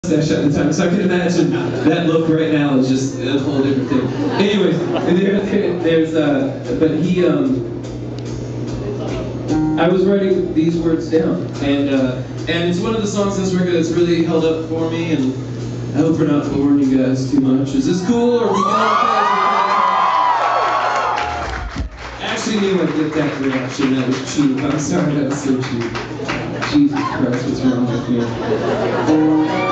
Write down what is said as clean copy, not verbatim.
mustache at the time, so I can imagine that look right now is just a whole different thing. Anyways, but he, I was writing these words down, and it's one of the songs on this record that's really held up for me, and I hope we're not boring you guys too much. Is this cool, or are we going okay? I actually knew I'd get that reaction. That was cheap. I'm sorry, that was so cheap. Jesus Christ, what's wrong with you?